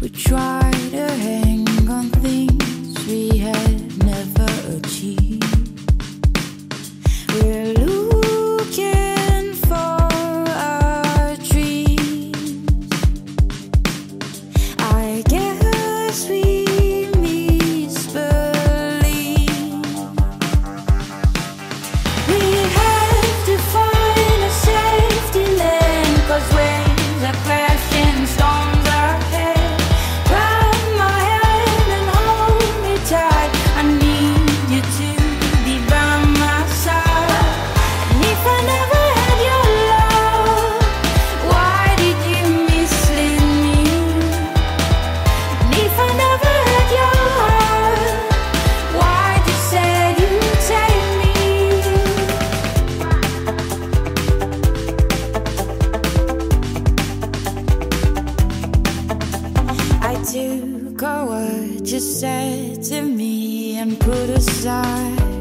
We try to hang on things we had never achieved. We're looking for our dreams. I guess we misbelieve. We have to find a safety land, 'cause waves are crashing, storms are ahead. Grab my hand and hold me tight. I need you to be by my side. And if I never had your love, why did you mislead me? And if I never had your heart, why'd you say you'd take me? I took a word you said to me and put aside.